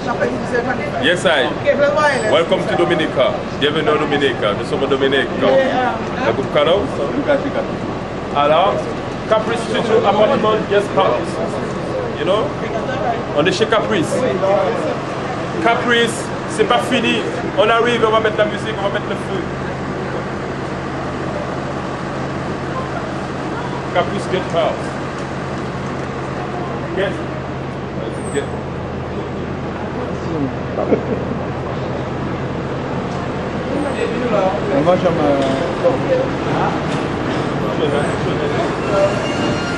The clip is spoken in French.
Yes, I. Welcome to Dominica. Bienvenue à Dominica. Nous sommes à Dominica. La coupe cadeau. Alors, Caprice Studio Apartment Guest House. You know? On est chez Caprice. Caprice, c'est pas fini. On arrive, on va mettre la musique, on va mettre le feu. Caprice Guest House. Yes. Get. Moi, j'aime.